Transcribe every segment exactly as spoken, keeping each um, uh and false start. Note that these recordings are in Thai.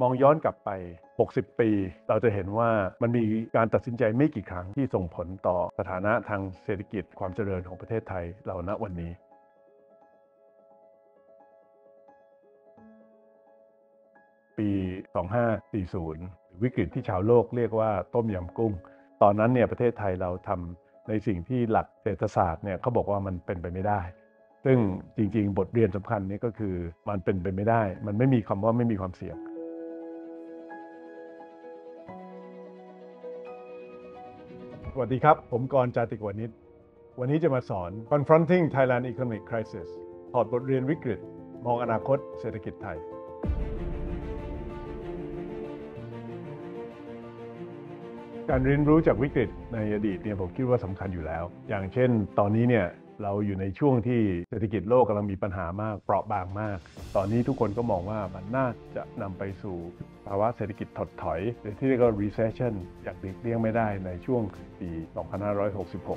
มองย้อนกลับไปหกสิบปีเราจะเห็นว่ามันมีการตัดสินใจไม่กี่ครั้งที่ส่งผลต่อสถานะทางเศรษฐกิจความเจริญของประเทศไทยเราณวันนี้ปีสองพันห้าร้อยสี่สิบวิกฤตที่ชาวโลกเรียกว่าต้มยำกุ้งตอนนั้นเนี่ยประเทศไทยเราทำในสิ่งที่หลักเศรษฐศาสตร์เนี่ยเขาบอกว่ามันเป็นไปไม่ได้ซึ่งจริงๆบทเรียนสำคัญนี้ก็คือมันเป็นไปไม่ได้มันไม่มีคำว่าไม่มีความเสี่ยงสวัสดีครับผมกรณ์ จาติกวณิชวันนี้จะมาสอน Confronting Thailand Economic Crisis ถอดบทเรียนวิกฤตมองอนาคตเศรษฐกิจไทยการเรียนรู้จากวิกฤตในอดีตเนี่ยผมคิดว่าสำคัญอยู่แล้วอย่างเช่นตอนนี้เนี่ยเราอยู่ในช่วงที่เศรษฐกิจโลกกำลังมีปัญหามากเปราะบางมากตอนนี้ทุกคนก็มองว่ามันน่าจะนำไปสู่ภาวะเศรษฐกิจถดถอยหรือที่เรียกว่า recession อย่างหลีกเลี่ยงไม่ได้ในช่วงปีสองพันห้าร้อยหกสิบหก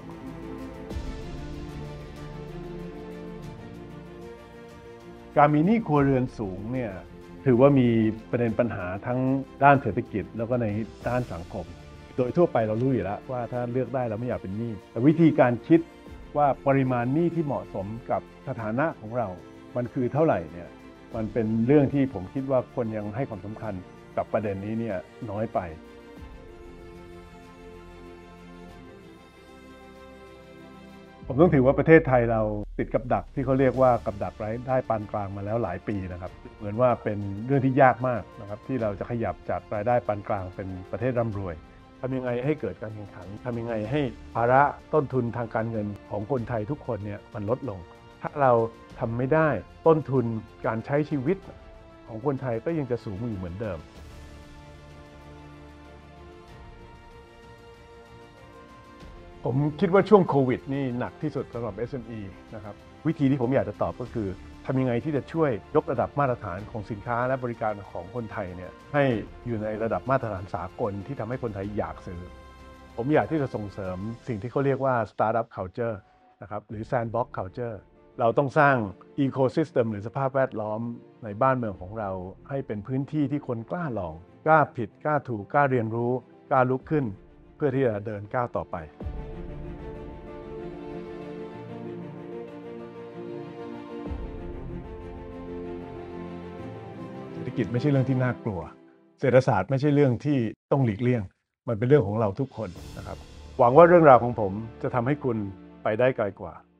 การมีหนี้ครัวเรือนสูงเนี่ยถือว่ามีประเด็นปัญหาทั้งด้านเศรษฐกิจแล้วก็ในด้านสังคมโดยทั่วไปเรารู้อยู่แล้วว่าถ้าเลือกได้เราไม่อยากเป็นหนี้แต่วิธีการคิดว่าปริมาณหนี้ที่เหมาะสมกับสถานะของเรามันคือเท่าไหร่เนี่ยมันเป็นเรื่องที่ผมคิดว่าคนยังให้ความสำคัญกับประเด็นนี้เนี่ยน้อยไปผมต้องถือว่าประเทศไทยเราติดกับดักที่เขาเรียกว่ากับดักรายได้ปานกลางมาแล้วหลายปีนะครับเหมือนว่าเป็นเรื่องที่ยากมากนะครับที่เราจะขยับจากรายได้ปานกลางเป็นประเทศร่ำรวยทำยังไงให้เกิดการแข่งขันทำยังไงให้ภาระต้นทุนทางการเงินของคนไทยทุกคนเนี่ยมันลดลงถ้าเราทำไม่ได้ต้นทุนการใช้ชีวิตของคนไทยก็ยังจะสูงอยู่เหมือนเดิมผมคิดว่าช่วงโควิดนี่หนักที่สุดสำหรับ เอส เอ็ม อี นะครับวิธีที่ผมอยากจะตอบก็คือทำยังไงที่จะช่วยยกระดับมาตรฐานของสินค้าและบริการของคนไทยเนี่ยให้อยู่ในระดับมาตรฐานสากลที่ทำให้คนไทยอยากซื้อผมอยากที่จะส่งเสริมสิ่งที่เขาเรียกว่า Startup Culture นะครับหรือ Sandbox Culture เราต้องสร้าง Ecosystem หรือสภาพแวดล้อมในบ้านเมืองของเราให้เป็นพื้นที่ที่คนกล้าลองกล้าผิดกล้าถูกกล้าเรียนรู้กล้าลุกขึ้นเพื่อที่จะเดินก้าวต่อไปเศรษฐกิจไม่ใช่เรื่องที่น่ากลัวเศรษฐศาสตร์ไม่ใช่เรื่องที่ต้องหลีกเลี่ยงมันเป็นเรื่องของเราทุกคนนะครับหวังว่าเรื่องราวของผมจะทำให้คุณไปได้ไกลกว่า